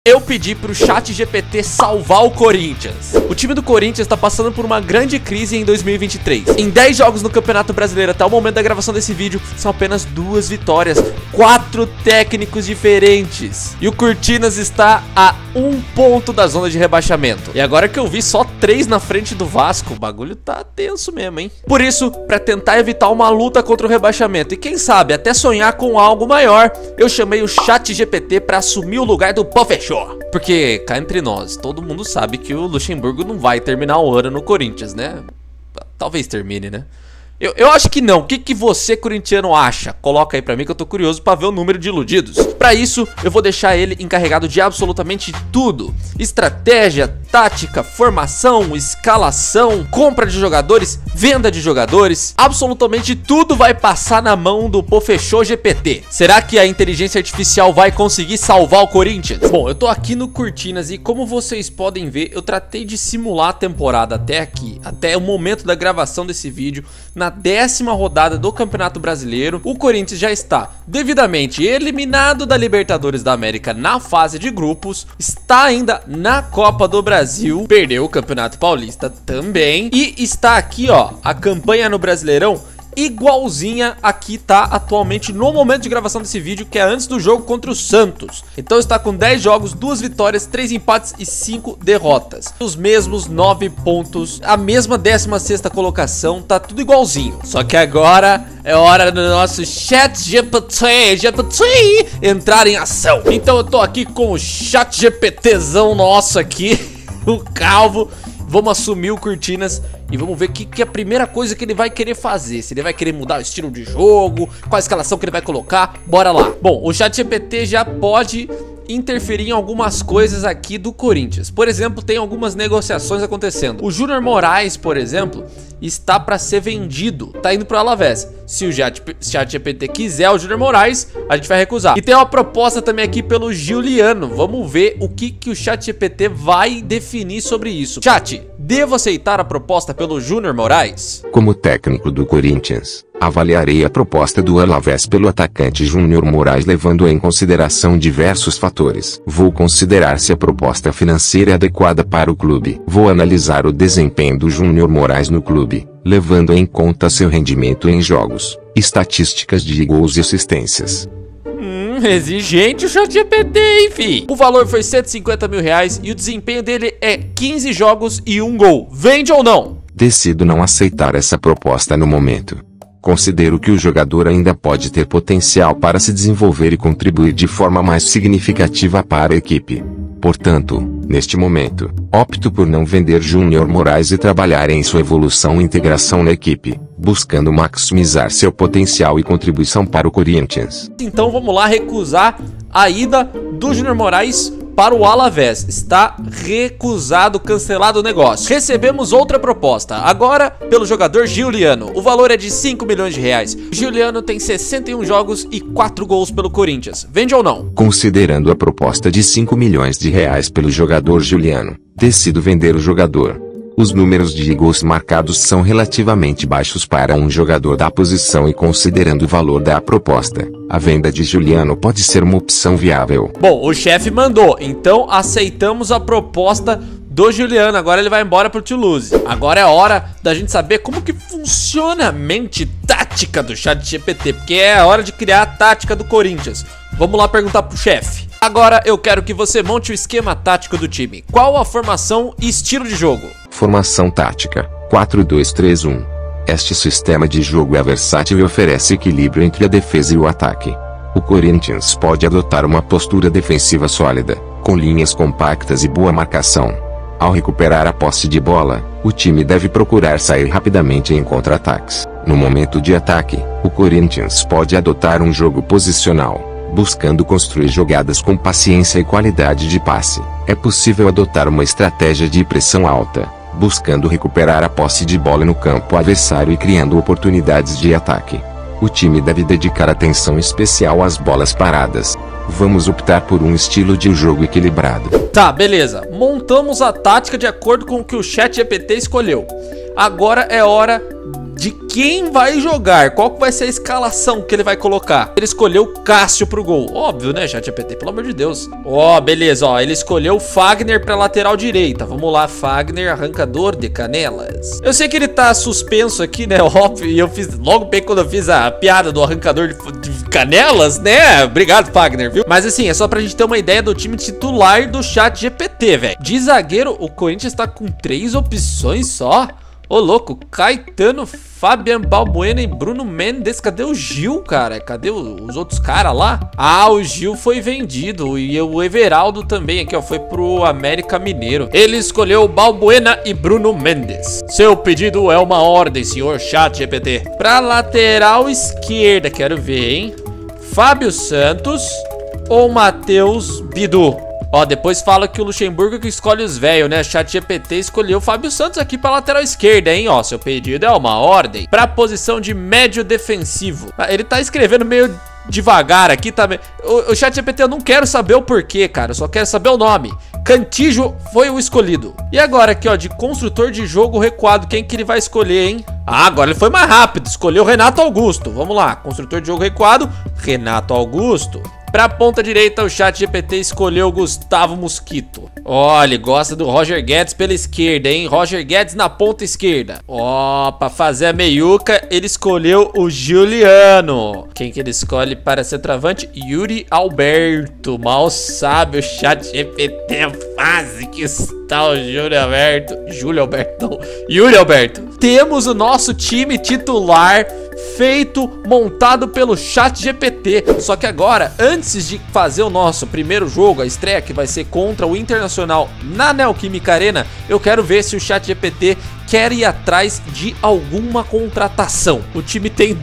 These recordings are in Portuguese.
Eu pedi pro ChatGPT salvar o Corinthians. O time do Corinthians tá passando por uma grande crise em 2023. Em 10 jogos no Campeonato Brasileiro até o momento da gravação desse vídeo, são apenas 2 vitórias, 4 técnicos diferentes. E o Cortinas está a 1 ponto da zona de rebaixamento. E agora que eu vi só 3 na frente do Vasco, o bagulho tá tenso mesmo, hein? Por isso, pra tentar evitar uma luta contra o rebaixamento e quem sabe até sonhar com algo maior, eu chamei o ChatGPT pra assumir o lugar do Pofechó. Porque, cá entre nós, todo mundo sabe que o Luxemburgo não vai terminar o ano no Corinthians, né? Talvez termine, né? Eu acho que não. O que você, corintiano, acha? Coloca aí pra mim que eu tô curioso pra ver o número de iludidos. Pra isso, eu vou deixar ele encarregado de absolutamente tudo. Estratégia, tática, formação, escalação, compra de jogadores, venda de jogadores. Absolutamente tudo vai passar na mão do Pofechô GPT. Será que a inteligência artificial vai conseguir salvar o Corinthians? Bom, eu tô aqui no Cortinas e como vocês podem ver, eu tratei de simular a temporada até aqui, até o momento da gravação desse vídeo. Na 10ª rodada do Campeonato Brasileiro, o Corinthians já está devidamente eliminado da Libertadores da América na fase de grupos, está ainda na Copa do Brasil, perdeu o Campeonato Paulista também e está aqui, ó, a campanha no Brasileirão igualzinha aqui tá atualmente no momento de gravação desse vídeo, que é antes do jogo contra o Santos. Então está com 10 jogos, 2 vitórias, 3 empates e 5 derrotas. Os mesmos 9 pontos, a mesma 16ª colocação, tá tudo igualzinho. Só que agora é hora do nosso ChatGPT entrar em ação. Então eu tô aqui com o ChatGPTzão nosso aqui, o Calvo. Vamos assumir o Cortinas e vamos ver o que é a primeira coisa que ele vai querer fazer. Se ele vai querer mudar o estilo de jogo, qual a escalação que ele vai colocar. Bora lá. Bom, o ChatGPT já pode interferir em algumas coisas aqui do Corinthians. Por exemplo, tem algumas negociações acontecendo. O Júnior Moraes, por exemplo, está para ser vendido. Tá indo pro Alavés. Se o ChatGPT quiser o Júnior Moraes, a gente vai recusar. E tem uma proposta também aqui pelo Giuliano. Vamos ver o que o ChatGPT vai definir sobre isso. Chat, devo aceitar a proposta pelo Júnior Moraes? Como técnico do Corinthians, avaliarei a proposta do Alavés pelo atacante Júnior Moraes levando em consideração diversos fatores. Vou considerar se a proposta financeira é adequada para o clube. Vou analisar o desempenho do Júnior Moraes no clube, levando em conta seu rendimento em jogos, estatísticas de gols e assistências. Exigente o ChatGPT, hein, fi? O valor foi R$150 mil e o desempenho dele é 15 jogos e 1 gol. Vende ou não? Decido não aceitar essa proposta no momento. Considero que o jogador ainda pode ter potencial para se desenvolver e contribuir de forma mais significativa para a equipe. Portanto, neste momento, opto por não vender Júnior Moraes e trabalhar em sua evolução e integração na equipe, buscando maximizar seu potencial e contribuição para o Corinthians. Então vamos lá recusar a ida do Júnior Moraes para o Alavés. Está recusado, cancelado o negócio. Recebemos outra proposta, agora pelo jogador Giuliano. O valor é de R$5 milhões. O Giuliano tem 61 jogos e 4 gols pelo Corinthians. Vende ou não? Considerando a proposta de R$5 milhões pelo jogador Giuliano, decido vender o jogador. Os números de gols marcados são relativamente baixos para um jogador da posição e considerando o valor da proposta, a venda de Giuliano pode ser uma opção viável. Bom, o chefe mandou, então aceitamos a proposta do Giuliano. Agora ele vai embora pro Toulouse. Agora é hora da gente saber como que funciona a mente tática do ChatGPT, porque é a hora de criar a tática do Corinthians. Vamos lá perguntar pro chefe. Agora eu quero que você monte o esquema tático do time. Qual a formação e estilo de jogo? Formação tática 4-2-3-1. Este sistema de jogo é versátil e oferece equilíbrio entre a defesa e o ataque. O Corinthians pode adotar uma postura defensiva sólida, com linhas compactas e boa marcação. Ao recuperar a posse de bola, o time deve procurar sair rapidamente em contra-ataques. No momento de ataque, o Corinthians pode adotar um jogo posicional, buscando construir jogadas com paciência e qualidade de passe. É possível adotar uma estratégia de pressão alta, buscando recuperar a posse de bola no campo adversário e criando oportunidades de ataque. O time deve dedicar atenção especial às bolas paradas. Vamos optar por um estilo de jogo equilibrado. Tá, beleza. Montamos a tática de acordo com o que o ChatGPT escolheu. Agora é hora de quem vai jogar, qual que vai ser a escalação que ele vai colocar. Ele escolheu o Cássio pro gol. Óbvio, né, ChatGPT? Pelo amor de Deus. Ó, beleza, ó. Ele escolheu o Fagner pra lateral direita. Vamos lá, Fagner, arrancador de canelas. Eu sei que ele tá suspenso aqui, né? Óbvio, e eu fiz logo bem quando eu fiz a piada do arrancador de canelas, né? Obrigado, Fagner, viu? Mas assim, é só pra gente ter uma ideia do time titular do ChatGPT, velho. De zagueiro, o Corinthians tá com 3 opções só. Ô, louco, Caetano, Fabian Balbuena e Bruno Mendes. Cadê o Gil, cara? Cadê os outros caras lá? Ah, o Gil foi vendido. E o Everaldo também aqui, ó, foi pro América Mineiro. Ele escolheu Balbuena e Bruno Mendes. Seu pedido é uma ordem, senhor ChatGPT. Pra lateral esquerda, quero ver, hein? Fábio Santos ou Matheus Bidu? Ó, depois fala que o Luxemburgo que escolhe os velhos, né? ChatGPT escolheu o Fábio Santos aqui pra lateral esquerda, hein? Ó, seu pedido é uma ordem. Pra posição de médio defensivo. Ele tá escrevendo meio devagar aqui, tá? O ChatGPT eu não quero saber o porquê, cara. Eu só quero saber o nome. Cantígio foi o escolhido. E agora aqui, ó, de construtor de jogo recuado, quem que ele vai escolher, hein? Ah, agora ele foi mais rápido. Escolheu Renato Augusto. Vamos lá, construtor de jogo recuado, Renato Augusto. Pra ponta direita, o ChatGPT escolheu o Gustavo Mosquito. Olha, gosta do Roger Guedes pela esquerda, hein? Roger Guedes na ponta esquerda. Ó, pra fazer a meiuca, ele escolheu o Juliano. Quem que ele escolhe para centroavante? Yuri Alberto. Mal sabe o ChatGPT a fase que está o Yuri Alberto. Temos o nosso time titular feito, montado pelo ChatGPT. Só que agora, antes de fazer o nosso primeiro jogo, a estreia que vai ser contra o Internacional na Neoquímica Arena, eu quero ver se o ChatGPT quer ir atrás de alguma contratação. O time tem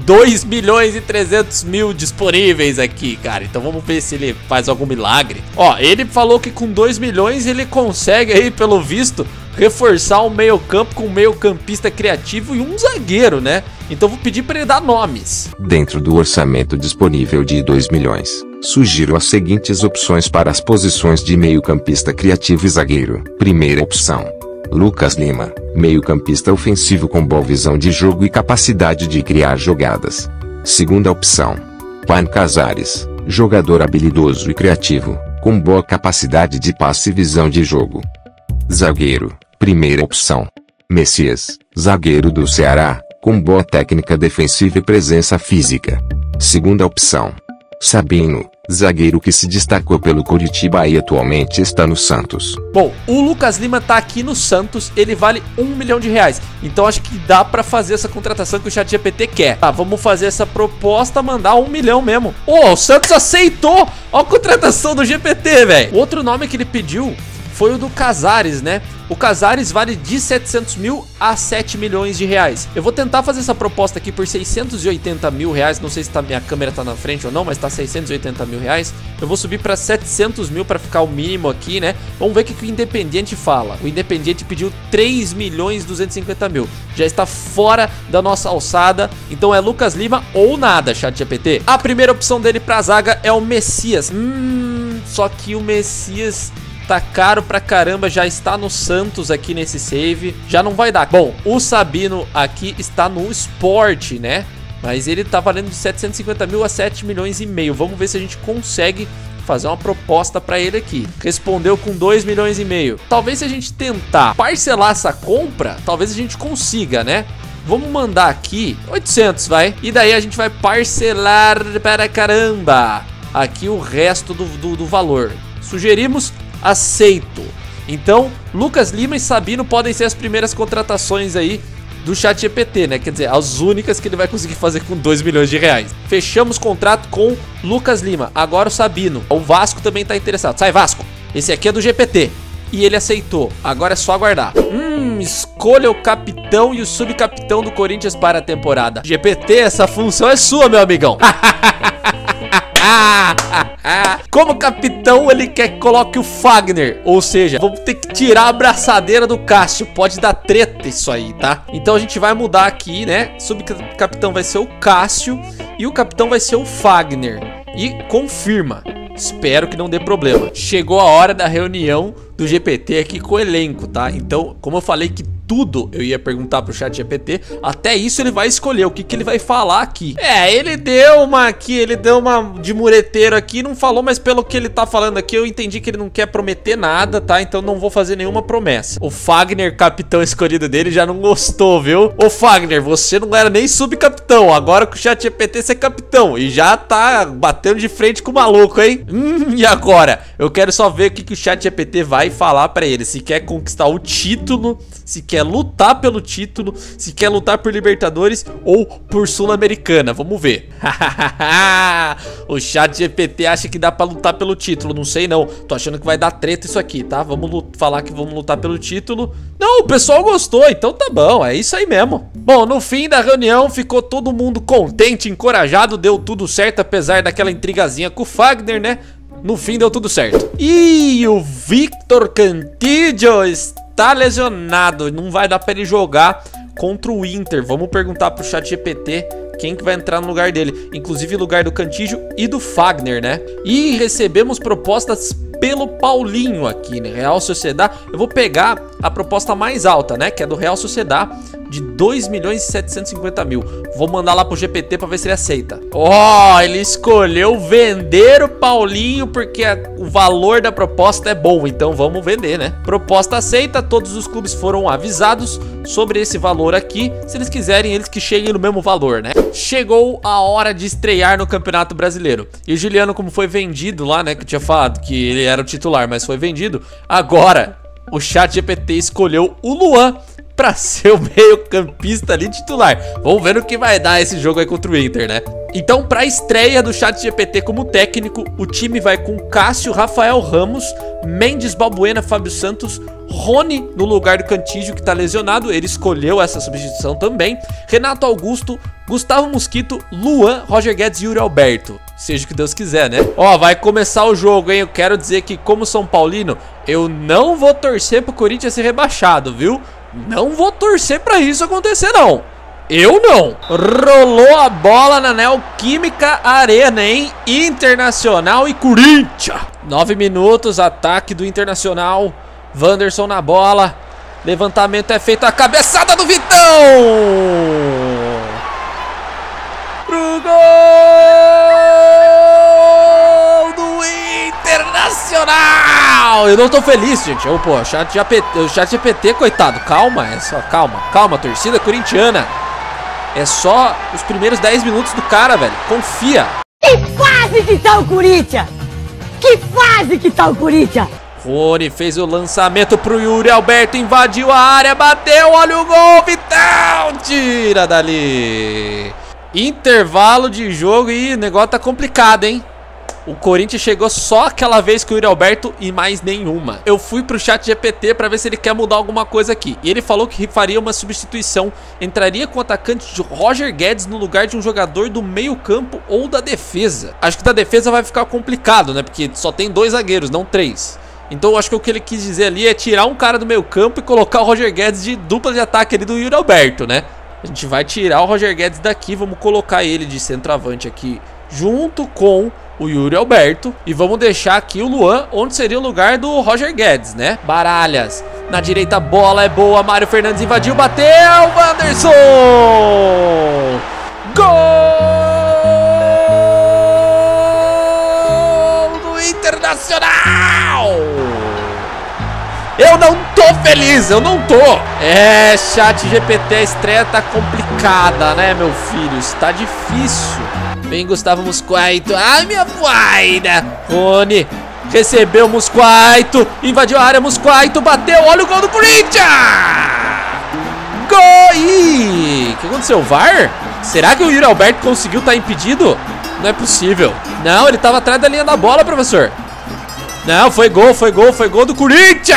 2.300.000 disponíveis aqui, cara. Então vamos ver se ele faz algum milagre. Ó, ele falou que com 2 milhões ele consegue aí, pelo visto, reforçar um meio campo com um meio campista criativo e um zagueiro, né? Então vou pedir para ele dar nomes. Dentro do orçamento disponível de 2 milhões, sugiro as seguintes opções para as posições de meio campista criativo e zagueiro. Primeira opção: Lucas Lima, meio campista ofensivo com boa visão de jogo e capacidade de criar jogadas. Segunda opção: Juan Casares, jogador habilidoso e criativo, com boa capacidade de passe e visão de jogo. Zagueiro. Primeira opção: Messias, zagueiro do Ceará, com boa técnica defensiva e presença física. Segunda opção: Sabino, zagueiro que se destacou pelo Coritiba e atualmente está no Santos. Bom, o Lucas Lima tá aqui no Santos, ele vale R$1 milhão. Então acho que dá pra fazer essa contratação que o ChatGPT quer. Tá, vamos fazer essa proposta, mandar 1 milhão mesmo. Ô, o Santos aceitou! Ó a contratação do GPT, velho. Outro nome que ele pediu foi o do Casares, né? O Casares vale de 700 mil a 7 milhões de reais. Eu vou tentar fazer essa proposta aqui por 680 mil reais. Não sei se minha câmera tá na frente ou não, mas tá 680 mil reais. Eu vou subir para 700 mil para ficar o mínimo aqui, né? Vamos ver o que o Independiente fala. O Independiente pediu 3 milhões 250 mil. Já está fora da nossa alçada. Então é Lucas Lima ou nada, ChatGPT. A primeira opção dele pra zaga é o Messias. Só que o Messias tá caro pra caramba, já está no Santos aqui nesse save, já não vai dar. Bom, o Sabino aqui está no Sport, né? Mas ele tá valendo de 750 mil a 7 milhões e meio. Vamos ver se a gente consegue fazer uma proposta pra ele aqui. Respondeu com 2 milhões e meio. Talvez se a gente tentar parcelar essa compra, talvez a gente consiga, né? Vamos mandar aqui 800, vai. E daí a gente vai parcelar para caramba aqui o resto do valor. Sugerimos aceito. Então, Lucas Lima e Sabino podem ser as primeiras contratações aí do ChatGPT, né? Quer dizer, as únicas que ele vai conseguir fazer com 2 milhões de reais. Fechamos contrato com Lucas Lima. Agora o Sabino. O Vasco também tá interessado. Sai, Vasco. Esse aqui é do GPT. E ele aceitou. Agora é só aguardar. Escolha o capitão e o subcapitão do Corinthians para a temporada. GPT, essa função é sua, meu amigão. Como capitão, ele quer que coloque o Fagner. Ou seja, vamos ter que tirar a abraçadeira do Cássio. Pode dar treta isso aí, tá? Então a gente vai mudar aqui, né? Subcapitão vai ser o Cássio e o capitão vai ser o Fagner. E confirma. Espero que não dê problema. Chegou a hora da reunião do GPT aqui com o elenco, tá? Então, como eu falei que tudo eu ia perguntar pro ChatGPT. Até isso ele vai escolher o que ele vai falar aqui. Ele deu uma de mureteiro aqui, não falou, mas pelo que ele tá falando aqui, eu entendi que ele não quer prometer nada, tá? Então não vou fazer nenhuma promessa. O Fagner, capitão escolhido dele, já não gostou, viu? Ô Fagner, você não era nem subcapitão, agora com o ChatGPT você é capitão e já tá batendo de frente com o maluco, hein? E agora? Eu quero só ver o que o ChatGPT vai falar pra ele. Se quer conquistar o título, se quer lutar pelo título, se quer lutar por Libertadores ou por Sul-Americana. Vamos ver. O ChatGPT acha que dá pra lutar pelo título. Não sei não. Tô achando que vai dar treta isso aqui, tá? Vamos falar que vamos lutar pelo título. Não, o pessoal gostou, então tá bom. É isso aí mesmo. Bom, no fim da reunião ficou todo mundo contente, encorajado. Deu tudo certo, apesar daquela intrigazinha com o Fagner, né? No fim deu tudo certo. E o Victor Cantillo está lesionado. Não vai dar pra ele jogar contra o Inter. Vamos perguntar pro ChatGPT quem que vai entrar no lugar dele. Inclusive o lugar do Cantillo e do Fagner, né? E recebemos propostas pelo Paulinho aqui, né? Real Sociedad. Eu vou pegar a proposta mais alta, né? Que é do Real Sociedad, de 2.750.000. Vou mandar lá pro GPT pra ver se ele aceita. Ele escolheu vender o Paulinho porque o valor da proposta é bom. Então vamos vender, né? Proposta aceita. Todos os clubes foram avisados sobre esse valor aqui. Se eles quiserem, eles que cheguem no mesmo valor, né? Chegou a hora de estrear no Campeonato Brasileiro. E o Juliano, como foi vendido lá, né? Que eu tinha falado que ele era o titular, mas foi vendido. Agora, o ChatGPT escolheu o Luan pra ser o meio-campista ali titular. Vamos ver o que vai dar esse jogo aí contra o Inter, né? Então, pra estreia do ChatGPT como técnico, o time vai com Cássio, Rafael Ramos, Mendes, Balbuena, Fábio Santos, Rony no lugar do Cantillo, que tá lesionado. Ele escolheu essa substituição também. Renato Augusto, Gustavo Mosquito, Luan, Roger Guedes e Yuri Alberto. Seja o que Deus quiser, né? Vai começar o jogo, hein? Eu quero dizer que, como São Paulino, eu não vou torcer pro Corinthians ser rebaixado, viu? Não vou torcer pra isso acontecer, não. Eu não. Rolou a bola na Neoquímica Arena, hein? Internacional e Corinthians. 9 minutos, ataque do Internacional. Wanderson na bola. Levantamento é feito, a cabeçada do Vitão. Pro gol do Internacional. Eu não tô feliz, gente. Pô, o ChatGPT, coitado. Calma, calma, torcida corintiana. É só os primeiros 10 minutos do cara, velho. Confia. Que fase que tá o Corinthians? Que fase que tá o Corinthians? Rony fez o lançamento pro Yuri Alberto, invadiu a área, bateu, olha o gol, Vitão, tira dali. Intervalo de jogo e o negócio tá complicado, hein? O Corinthians chegou só aquela vez com o Yuri Alberto e mais nenhuma. Eu fui pro ChatGPT pra ver se ele quer mudar alguma coisa aqui. E ele falou que faria uma substituição. Entraria com o atacante de Roger Guedes no lugar de um jogador do meio campo ou da defesa. Acho que da defesa vai ficar complicado, né? Porque só tem 2 zagueiros, não 3. Então eu acho que o que ele quis dizer ali é tirar um cara do meio campo e colocar o Roger Guedes de dupla de ataque ali do Yuri Alberto, né? A gente vai tirar o Roger Guedes daqui, vamos colocar ele de centroavante aqui junto com o Yuri Alberto. E vamos deixar aqui o Luan, onde seria o lugar do Roger Guedes, né? Baralhas, na direita a bola é boa, Mário Fernandes invadiu, bateu, Wanderson! Gol do Internacional! Eu não tô feliz, eu não tô. ChatGPT, a estreia tá complicada, né, meu filho? Está difícil. Vem Gustavo Mosquito. Ai, minha voida. Rony recebeu Mosquito, invadiu a área, Mosquito bateu, olha o gol do Corinthians. Gol! Ih, o que aconteceu? VAR? Será que o Yuri Alberto conseguiu estar impedido? Não é possível. Não, ele tava atrás da linha da bola, professor. Não, foi gol do Corinthians!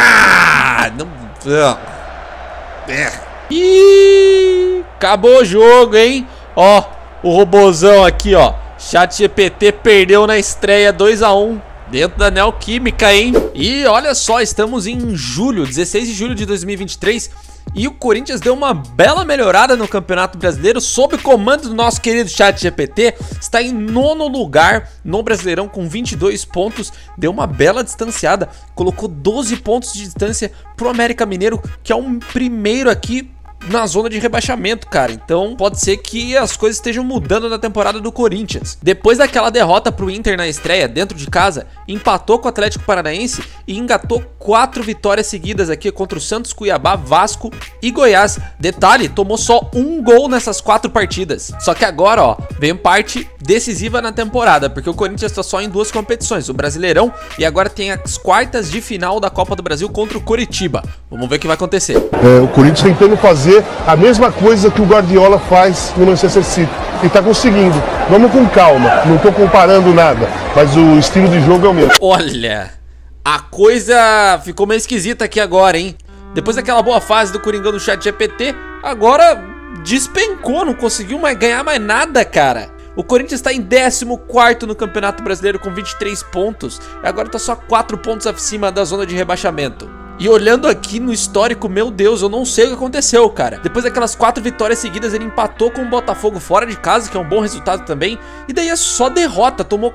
Ih, acabou o jogo, hein? Ó, o robozão aqui, ó. ChatGPT perdeu na estreia 2-1 dentro da Neoquímica, hein? E olha só, estamos em julho, 16 de julho de 2023. E o Corinthians deu uma bela melhorada no Campeonato Brasileiro sob comando do nosso querido ChatGPT. Está em 9º lugar no Brasileirão com 22 pontos. Deu uma bela distanciada. Colocou 12 pontos de distância pro América Mineiro, que é um primeiro aqui na zona de rebaixamento, cara. Então pode ser que as coisas estejam mudando na temporada do Corinthians. Depois daquela derrota pro Inter na estreia, dentro de casa, empatou com o Atlético Paranaense e engatou 4 vitórias seguidas aqui contra o Santos, Cuiabá, Vasco e Goiás. Detalhe, tomou só um gol nessas 4 partidas. Só que agora, ó, vem parte decisiva na temporada, porque o Corinthians tá só em 2 competições, o Brasileirão e agora tem as quartas de final da Copa do Brasil contra o Coritiba. Vamos ver o que vai acontecer. O Corinthians tentando fazer a mesma coisa que o Guardiola faz no Manchester City e tá conseguindo. Vamos com calma, não tô comparando nada, mas o estilo de jogo é o mesmo. Olha, a coisa ficou meio esquisita aqui agora, hein? Depois daquela boa fase do Coringão do ChatGPT, agora despencou, não conseguiu mais ganhar mais nada, cara. O Corinthians está em 14º no Campeonato Brasileiro com 23 pontos e agora tá só 4 pontos acima da zona de rebaixamento. E olhando aqui no histórico, meu Deus, eu não sei o que aconteceu, cara. Depois daquelas 4 vitórias seguidas, ele empatou com o Botafogo fora de casa, que é um bom resultado também. E daí é só derrota, tomou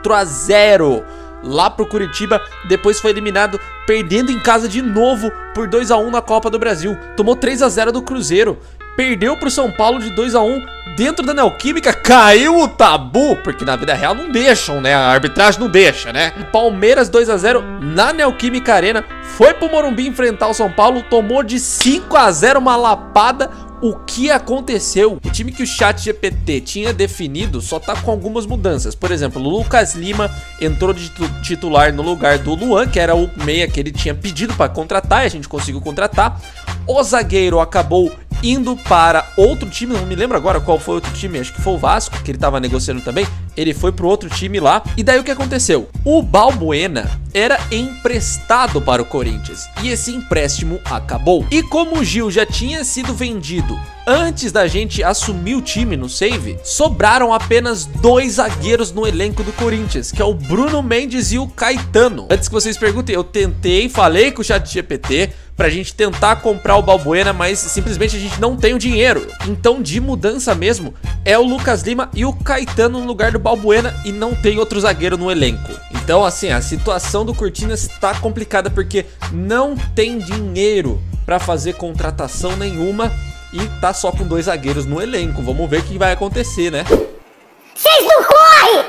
4-0 lá pro Curitiba. Depois foi eliminado, perdendo em casa de novo por 2-1 na Copa do Brasil. Tomou 3-0 do Cruzeiro. Perdeu pro São Paulo de 2-1 dentro da Neoquímica, caiu o tabu, porque na vida real não deixam, né? A arbitragem não deixa, né? Palmeiras 2-0 na Neoquímica Arena, foi pro Morumbi enfrentar o São Paulo, tomou de 5-0 uma lapada. O que aconteceu? O time que o ChatGPT tinha definido só tá com algumas mudanças. Por exemplo, o Lucas Lima entrou de titular no lugar do Luan, que era o meia que ele tinha pedido para contratar, e a gente conseguiu contratar. O zagueiro acabou indo para outro time, não me lembro agora qual foi o outro time, acho que foi o Vasco, que ele tava negociando também. Ele foi pro outro time lá. E daí o que aconteceu? O Balbuena era emprestado para o Corinthians e esse empréstimo acabou. E como o Gil já tinha sido vendido antes da gente assumir o time no save, sobraram apenas 2 zagueiros no elenco do Corinthians, que é o Bruno Mendes e o Caetano. Antes que vocês perguntem, eu falei com o ChatGPT pra gente tentar comprar o Balbuena, mas simplesmente a gente não tem o dinheiro. Então de mudança mesmo é o Lucas Lima e o Caetano no lugar do Balbuena e não tem outro zagueiro no elenco. Então assim, a situação do Corinthians está complicada porque não tem dinheiro pra fazer contratação nenhuma e tá só com 2 zagueiros no elenco. Vamos ver o que vai acontecer, né? Vocês não correm!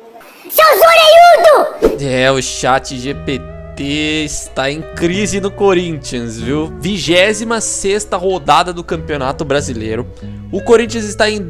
Seus orelhudos! É, o ChatGPT está em crise no Corinthians, viu? 26ª rodada do Campeonato Brasileiro. O Corinthians está em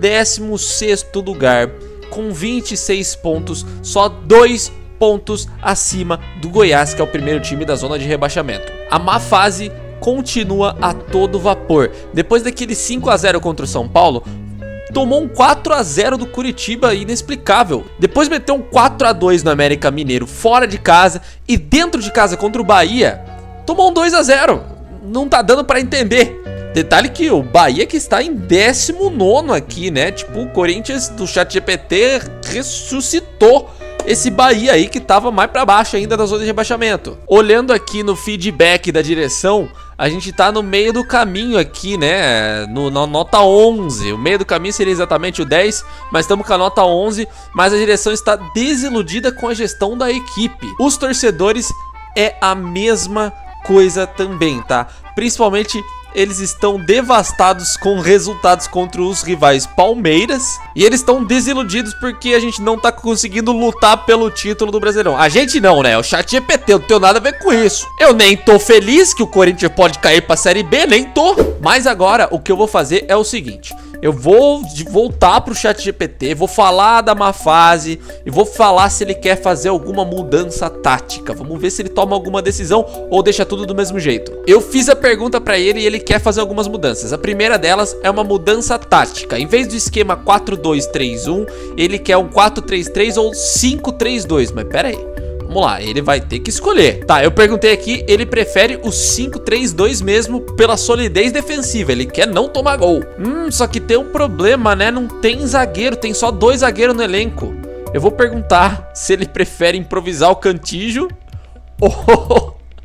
16º lugar com 26 pontos, só 2 pontos acima do Goiás, que é o primeiro time da zona de rebaixamento. A má fase continua a todo vapor. Depois daquele 5-0 contra o São Paulo, tomou um 4-0 do Curitiba, inexplicável. Depois meteu um 4-2 no América Mineiro, fora de casa. E dentro de casa contra o Bahia, tomou um 2-0. Não tá dando pra entender. Detalhe que o Bahia que está em 19º aqui, né? Tipo, o Corinthians do ChatGPT ressuscitou esse Bahia aí que tava mais pra baixo ainda da zona de rebaixamento. Olhando aqui no feedback da direção, a gente tá no meio do caminho aqui, né? Na nota 11. O meio do caminho seria exatamente o 10, mas estamos com a nota 11. Mas a direção está desiludida com a gestão da equipe. Os torcedores é a mesma coisa também, tá? Principalmente eles estão devastados com resultados contra os rivais Palmeiras. E eles estão desiludidos porque a gente não tá conseguindo lutar pelo título do Brasileirão. A gente não, né? O ChatGPT, não tem nada a ver com isso. Eu nem tô feliz que o Corinthians pode cair pra Série B, nem tô. Mas agora o que eu vou fazer é o seguinte: eu vou voltar pro ChatGPT, vou falar da má fase e vou falar se ele quer fazer alguma mudança tática. Vamos ver se ele toma alguma decisão ou deixa tudo do mesmo jeito. Eu fiz a pergunta pra ele e ele quer fazer algumas mudanças. A primeira delas é uma mudança tática. Em vez do esquema 4-2-3-1, ele quer um 4-3-3 ou 5-3-2. Mas pera aí, vamos lá, ele vai ter que escolher. Tá, eu perguntei aqui, ele prefere o 5-3-2 mesmo pela solidez defensiva. Ele quer não tomar gol. Só que tem um problema, né? Não tem zagueiro, tem só 2 zagueiros no elenco. Eu vou perguntar se ele prefere improvisar o Cantígio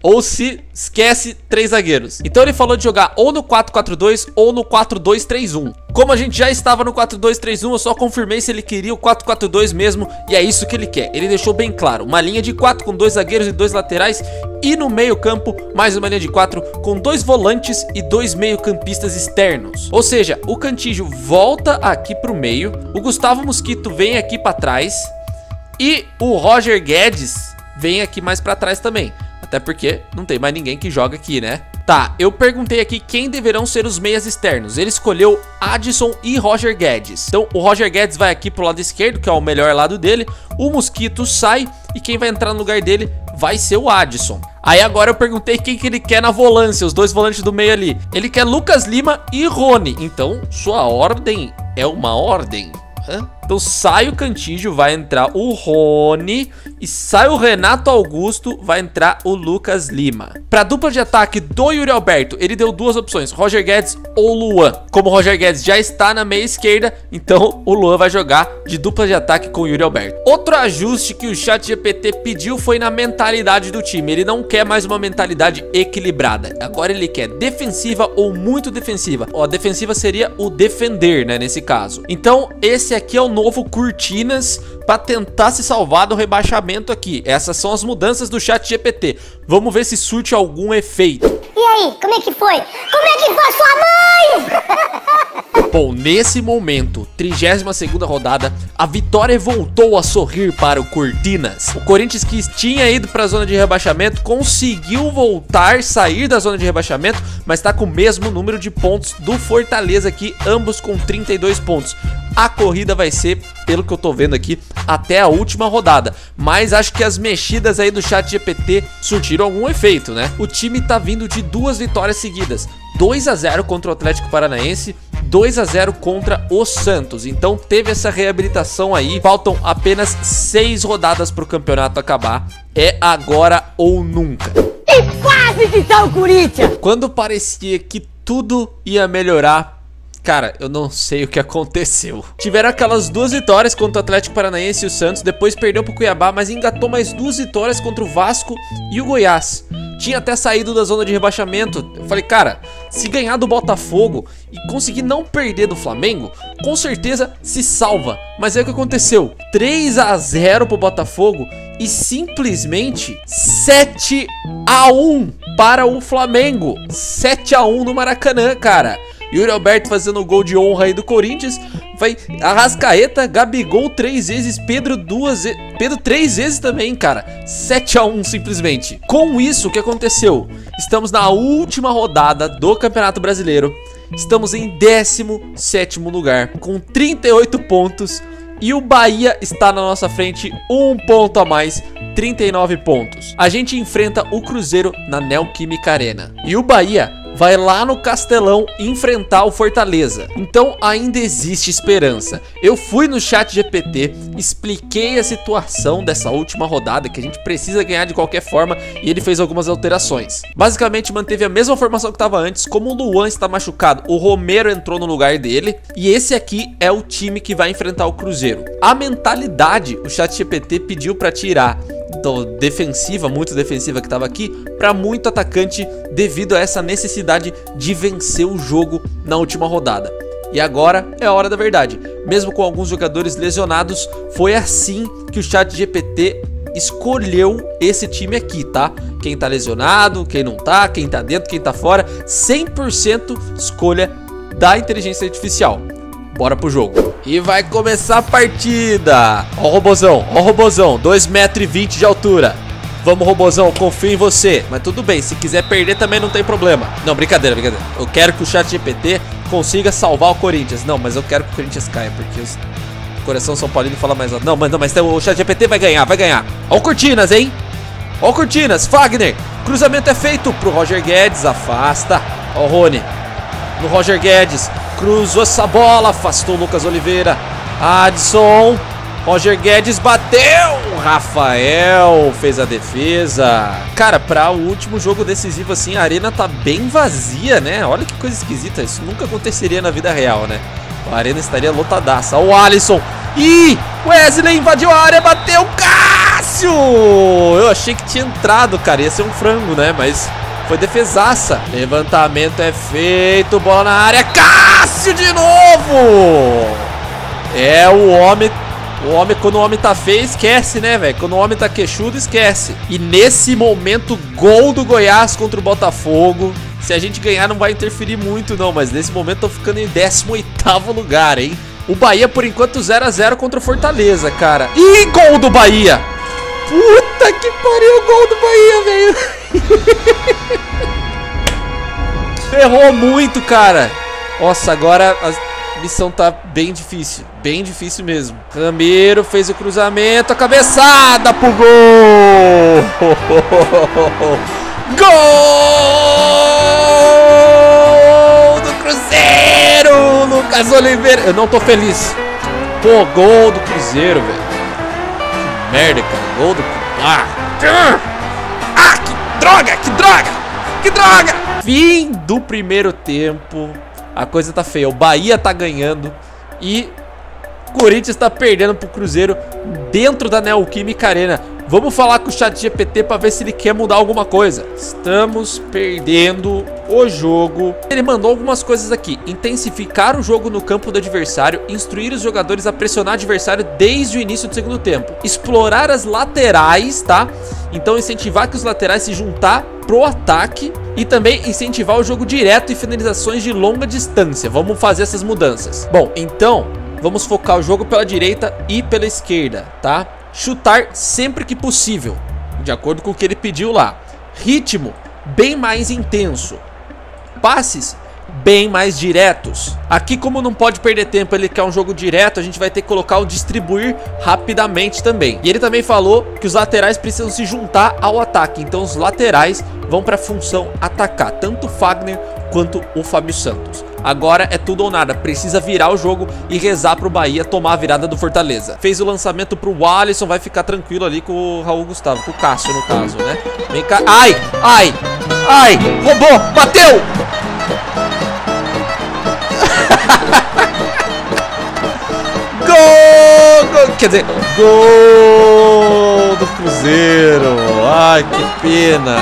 Ou se esquece 3 zagueiros. Então ele falou de jogar ou no 4-4-2 ou no 4-2-3-1. Como a gente já estava no 4-2-3-1, eu só confirmei se ele queria o 4-4-2 mesmo, e é isso que ele quer. Ele deixou bem claro, uma linha de 4 com 2 zagueiros e 2 laterais, e no meio campo, mais uma linha de 4 com 2 volantes e 2 meio campistas externos. Ou seja, o Cantígio volta aqui pro meio, o Gustavo Mosquito vem aqui para trás, e o Roger Guedes vem aqui mais para trás também. Até porque não tem mais ninguém que joga aqui, né? Tá, eu perguntei aqui quem deverão ser os meias externos. Ele escolheu Adson e Roger Guedes. Então o Roger Guedes vai aqui pro lado esquerdo, que é o melhor lado dele. O Mosquito sai e quem vai entrar no lugar dele vai ser o Adson. Aí agora eu perguntei quem que ele quer na volância, os 2 volantes do meio ali. Ele quer Lucas Lima e Rony. Então sua ordem é uma ordem. Então sai o Cantígio, vai entrar o Rony, e sai o Renato Augusto, vai entrar o Lucas Lima. Pra dupla de ataque do Yuri Alberto, ele deu 2 opções, Roger Guedes ou Luan. Como o Roger Guedes já está na meia esquerda, então o Luan vai jogar de dupla de ataque com o Yuri Alberto. Outro ajuste que o ChatGPT pediu foi na mentalidade do time. Ele não quer mais uma mentalidade equilibrada, agora ele quer defensiva ou muito defensiva. A defensiva seria o defender, né, nesse caso. Então esse aqui é o novo Cortinas para tentar se salvar do rebaixamento aqui. Essas são as mudanças do ChatGPT. Vamos ver se surte algum efeito. E aí, como é que foi? Como é que foi sua mãe? Bom, nesse momento, 32ª rodada, a vitória voltou a sorrir para o Cortinas. O Corinthians, que tinha ido para a zona de rebaixamento, conseguiu voltar, sair da zona de rebaixamento, mas está com o mesmo número de pontos do Fortaleza aqui, ambos com 32 pontos. A corrida vai ser, pelo que eu tô vendo aqui, até a última rodada. Mas acho que as mexidas aí do ChatGPT surtiram algum efeito, né? O time tá vindo de 2 vitórias seguidas. 2-0 contra o Atlético Paranaense, 2-0 contra o Santos. Então teve essa reabilitação aí. Faltam apenas 6 rodadas pro campeonato acabar. É agora ou nunca. Que fase que tá o Corinthians! Quando parecia que tudo ia melhorar, cara, eu não sei o que aconteceu. Tiveram aquelas 2 vitórias contra o Atlético Paranaense e o Santos, depois perdeu pro Cuiabá, mas engatou mais 2 vitórias contra o Vasco e o Goiás. Tinha até saído da zona de rebaixamento. Eu falei, cara, se ganhar do Botafogo e conseguir não perder do Flamengo, com certeza se salva. Mas aí o que aconteceu? 3-0 pro Botafogo e simplesmente 7-1 para o Flamengo. 7-1 no Maracanã, cara. Yuri Alberto fazendo o gol de honra aí do Corinthians. Vai Arrascaeta, Gabigol 3 vezes, Pedro 2 vezes, Pedro 3 vezes também, cara. 7-1 simplesmente. Com isso, o que aconteceu? Estamos na última rodada do Campeonato Brasileiro. Estamos em 17º lugar, com 38 pontos. E o Bahia está na nossa frente, 1 ponto a mais, 39 pontos. A gente enfrenta o Cruzeiro na Neoquímica Arena. E o Bahia vai lá no Castelão enfrentar o Fortaleza. Então ainda existe esperança. Eu fui no ChatGPT, expliquei a situação dessa última rodada, que a gente precisa ganhar de qualquer forma, e ele fez algumas alterações. Basicamente manteve a mesma formação que estava antes. Como o Luan está machucado, o Romero entrou no lugar dele, e esse aqui é o time que vai enfrentar o Cruzeiro. A mentalidade, o ChatGPT pediu para tirar defensiva, muito defensiva que estava aqui, para muito atacante, devido a essa necessidade de vencer o jogo na última rodada. E agora é a hora da verdade. Mesmo com alguns jogadores lesionados, foi assim que o ChatGPT escolheu esse time aqui, tá? Quem tá lesionado, quem não tá, quem tá dentro, quem tá fora, 100% escolha da inteligência artificial. Bora pro jogo. E vai começar a partida. Ó o Robozão, 2,20 metros de altura. Vamos, Robozão, confio em você. Mas tudo bem, se quiser perder também não tem problema. Não, brincadeira. Eu quero que o ChatGPT consiga salvar o Corinthians. Não, mas eu quero que o Corinthians caia, porque o coração São Paulino fala mais alto. Não, mas o ChatGPT vai ganhar. Ó o Cortinas, hein? Ó o Cortinas, Fagner. Cruzamento é feito pro Roger Guedes, afasta. Ó o Rony. No Roger Guedes, cruzou essa bola, afastou o Lucas Oliveira. Adson, Roger Guedes bateu, Rafael fez a defesa. Cara, para o último jogo decisivo assim, a arena tá bem vazia, né? Olha que coisa esquisita, isso nunca aconteceria na vida real, né? A arena estaria lotadaça. Ó o Alisson, Wesley invadiu a área, bateu, Cássio! Eu achei que tinha entrado, cara. Ia ser um frango, né? Mas foi defesaça. Levantamento é feito. Bola na área. Cássio de novo! É o homem... quando o homem tá feio, esquece, né, velho? Quando o homem tá queixudo, esquece. E nesse momento, gol do Goiás contra o Botafogo. Se a gente ganhar, não vai interferir muito, não. Mas nesse momento, tô ficando em 18º lugar, hein? O Bahia, por enquanto, 0 a 0 contra o Fortaleza, cara. Ih, gol do Bahia! Puta que pariu, gol do Bahia, velho! Ferrou muito, cara. Nossa, agora... A missão tá bem difícil mesmo. Ramiro fez o cruzamento, a cabeçada pro gol! Gol do Cruzeiro! Lucas Oliveira. Eu não tô feliz. Pô, gol do Cruzeiro, velho. Que merda, cara. Gol do Cruzeiro. Ah, que droga, que droga, que droga! Fim do primeiro tempo. A coisa tá feia, o Bahia tá ganhando e o Corinthians tá perdendo pro Cruzeiro dentro da Neoquímica Arena. Vamos falar com o ChatGPT pra ver se ele quer mudar alguma coisa. Estamos perdendo o jogo. Ele mandou algumas coisas aqui. Intensificar o jogo no campo do adversário, instruir os jogadores a pressionar o adversário desde o início do segundo tempo. Explorar as laterais, tá? Então incentivar que os laterais se juntar pro ataque e também incentivar o jogo direto e finalizações de longa distância. Vamos fazer essas mudanças. Bom, então vamos focar o jogo pela direita e pela esquerda, tá? Chutar sempre que possível, de acordo com o que ele pediu lá. Ritmo bem mais intenso. Passes bem mais diretos. Aqui, como não pode perder tempo, ele quer um jogo direto, a gente vai ter que colocar o distribuir rapidamente também. E ele também falou que os laterais precisam se juntar ao ataque. Então os laterais vão para a função atacar, tanto o Fagner quanto o Fábio Santos. Agora é tudo ou nada, precisa virar o jogo e rezar pro Bahia tomar a virada do Fortaleza. Fez o lançamento pro Alisson, vai ficar tranquilo ali com o Raul Gustavo, com o Cássio no caso, né? Vem cá, ai, ai, ai, roubou, bateu! Gol! Quer dizer, gol do Cruzeiro. Ai, que pena.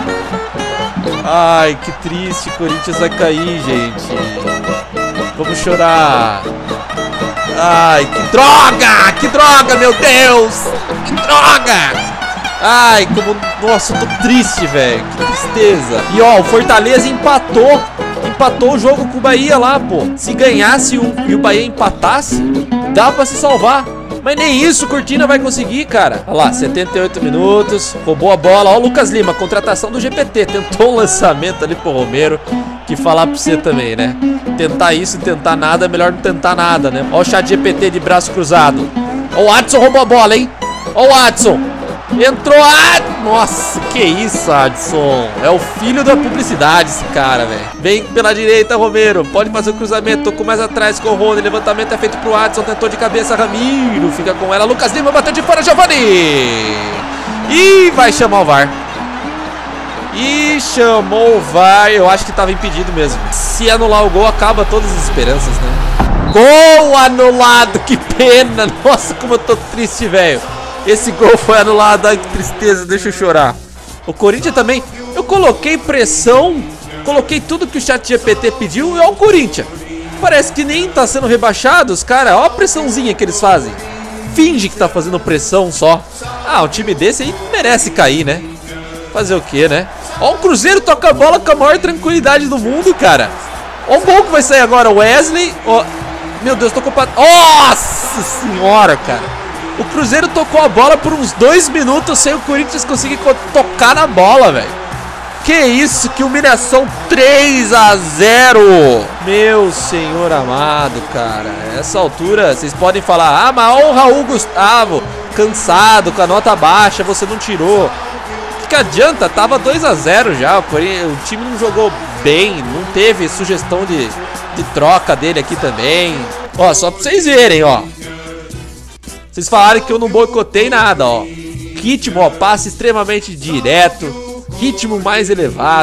Ai, que triste. Corinthians vai cair, gente. Vamos chorar. Ai, que droga, meu Deus. Que droga. Ai, como... Nossa, eu tô triste, velho. Que tristeza. E ó, o Fortaleza empatou o jogo com o Bahia lá, pô. Se ganhasse e o Bahia empatasse, dá pra se salvar. Mas nem isso o Cortina vai conseguir, cara. Olha lá, 78 minutos, roubou a bola. Ó o Lucas Lima, contratação do GPT. Tentou um lançamento ali pro Romero. Que falar pra você também, né? Tentar isso e tentar nada é melhor não tentar nada, né? Ó o ChatGPT de braço cruzado. Ó o Adson roubou a bola, hein? Ó o Adson. Entrou a... Nossa, que isso, Adson. É o filho da publicidade esse cara, velho. Vem pela direita, Romero. Pode fazer o cruzamento. Tocou mais atrás com o Rony. Levantamento é feito pro Adson. Tentou de cabeça, Ramiro. Fica com ela. Lucas Lima bateu de fora, Giovani. E vai chamar o VAR. E chamou o VAR. Eu acho que tava impedido mesmo. Se anular o gol, acaba todas as esperanças, né? Gol anulado. Que pena. Nossa, como eu tô triste, velho. Esse gol foi anulado, ai que tristeza, deixa eu chorar. O Corinthians também, eu coloquei pressão, coloquei tudo que o ChatGPT pediu e ó o Corinthians. Parece que nem tá sendo rebaixado, os caras, ó a pressãozinha que eles fazem. Finge que tá fazendo pressão só. Ah, um time desse aí merece cair, né? Fazer o quê, né? Ó o Cruzeiro toca a bola com a maior tranquilidade do mundo, cara. Ó o gol que vai sair agora, Wesley. Ó, meu Deus, tocou pra... Nossa senhora, cara. O Cruzeiro tocou a bola por uns 2 minutos sem o Corinthians conseguir tocar na bola, velho. Que isso, que humilhação. 3 a 0. Meu senhor amado, cara. Essa altura, vocês podem falar: ah, mas ó o Raul Gustavo, cansado, com a nota baixa, você não tirou. O que adianta? Tava 2 a 0 já. O time não jogou bem, não teve sugestão de troca dele aqui também. Ó, só pra vocês verem, ó. Vocês falaram que eu não boicotei nada, ó. Ritmo, ó, passe extremamente direto. Ritmo mais elevado.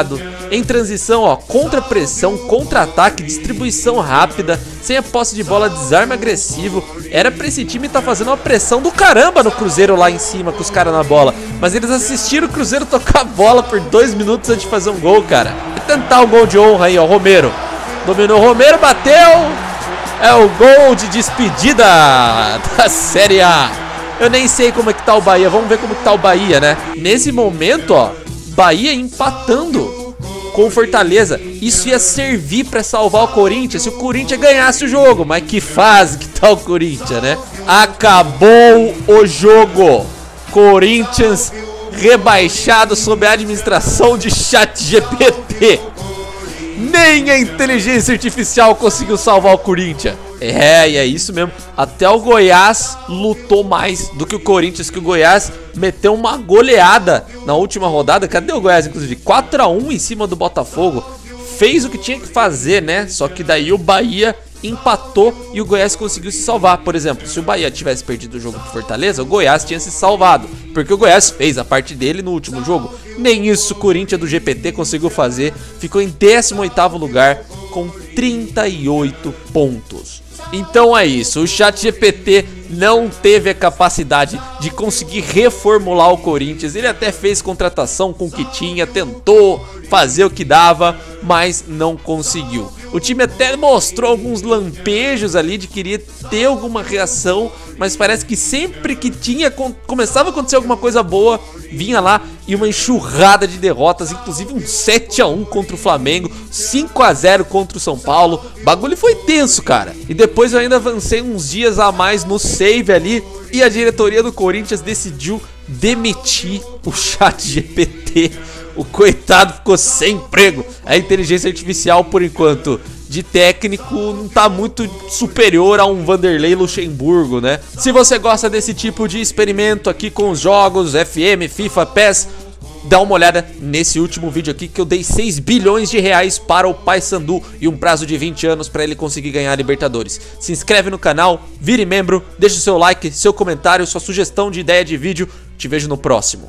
Em transição, ó, contra-pressão, contra-ataque, distribuição rápida, sem a posse de bola, desarme agressivo. Era pra esse time tá fazendo uma pressão do caramba no Cruzeiro lá em cima com os caras na bola. Mas eles assistiram o Cruzeiro tocar a bola por 2 minutos antes de fazer um gol, cara. E tentar um gol de honra aí, ó, Romero. Dominou o Romero, bateu. É o gol de despedida da Série A. Eu nem sei como é que tá o Bahia, vamos ver como que tá o Bahia, né? Nesse momento, ó, Bahia empatando com o Fortaleza. Isso ia servir pra salvar o Corinthians se o Corinthians ganhasse o jogo. Mas que fase que tá o Corinthians, né? Acabou o jogo. Corinthians rebaixado sob a administração de ChatGPT. Nem a inteligência artificial conseguiu salvar o Corinthians. É, e é isso mesmo. Até o Goiás lutou mais do que o Corinthians, que o Goiás meteu uma goleada na última rodada. Cadê o Goiás, inclusive? 4-1 em cima do Botafogo. Fez o que tinha que fazer, né? Só que daí o Bahia empatou e o Goiás conseguiu se salvar. Por exemplo, se o Bahia tivesse perdido o jogo pro Fortaleza, o Goiás tinha se salvado, porque o Goiás fez a parte dele no último jogo. Nem isso o Corinthians do GPT conseguiu fazer. Ficou em 18º lugar com 38 pontos. Então é isso, o ChatGPT não teve a capacidade de conseguir reformular o Corinthians. Ele até fez contratação com o que tinha, tentou fazer o que dava, mas não conseguiu. O time até mostrou alguns lampejos ali de querer ter alguma reação, mas parece que sempre que começava a acontecer alguma coisa boa, vinha lá e uma enxurrada de derrotas, inclusive um 7-1 contra o Flamengo, 5-0 contra o São Paulo. O bagulho foi tenso, cara. E depois eu ainda avancei uns dias a mais no save ali e a diretoria do Corinthians decidiu demitir o ChatGPT. O coitado ficou sem emprego. A inteligência artificial, por enquanto, de técnico, não tá muito superior a um Vanderlei Luxemburgo, né? Se você gosta desse tipo de experimento aqui com os jogos FM, FIFA, PES, dá uma olhada nesse último vídeo aqui que eu dei 6 bilhões de reais para o Paysandu e um prazo de 20 anos para ele conseguir ganhar a Libertadores. Se inscreve no canal, vire membro, deixa o seu like, seu comentário, sua sugestão de ideia de vídeo. Te vejo no próximo.